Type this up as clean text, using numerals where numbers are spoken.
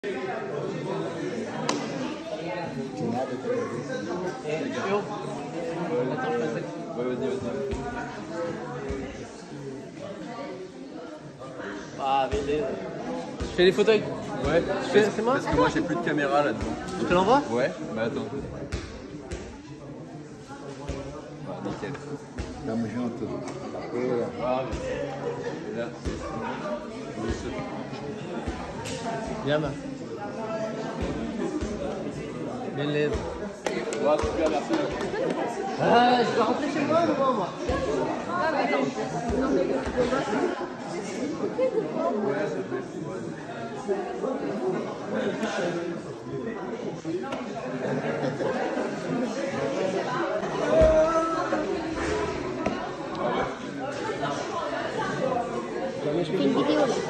Ouais, vas-y. Ah, mais je fais les photos avec... Ouais, c'est moi? Parce que moi j'ai plus de caméra là-dedans. Je te l'envoie? Ouais, bah attends. Bah, nickel. Tamo junto. Ah, là. Bien, bah. Beleza. Ouais, super, merci. Ah, je vais rentrer chez moi devant moi. Ouais, ça fait. Je fais une vidéo là.